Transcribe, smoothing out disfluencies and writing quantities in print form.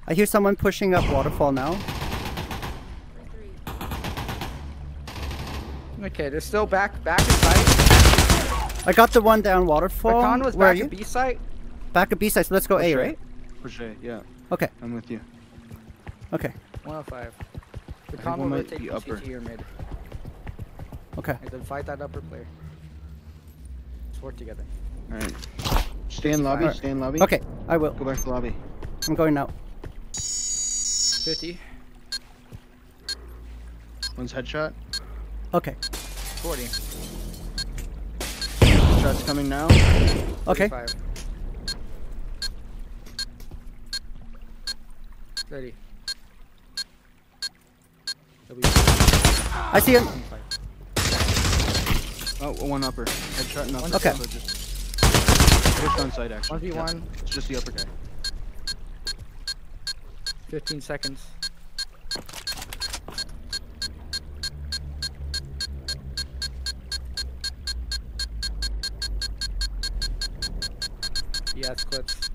I hear someone pushing up waterfall now. Okay, they're still back in sight. I got the one down waterfall. Rakan was Where back are at you? B site. Back at B side, so let's go A, Push right? Push A, yeah. Okay. I'm with you. Okay. 105. I think Rakan one will might rotate be from upper. CT or mid. Okay. And then fight that upper player. Let's work together. Alright. Stay in lobby, Alright. stay in lobby. Okay, I will. Go back to lobby. I'm going now. 50. One's headshot. Okay. 40. Headshot's coming now. Okay. 35. 30. I see him. Oh, one upper. Headshot and upper. Okay. So just pushed on site actually. 1v1. Yeah. It's just the upper guy. 15 seconds. Yeah, it's clips.